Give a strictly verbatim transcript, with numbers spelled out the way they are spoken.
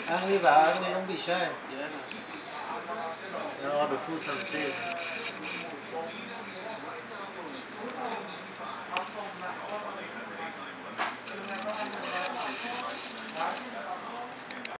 Anche va, anche non bisce. No, the food sounds big.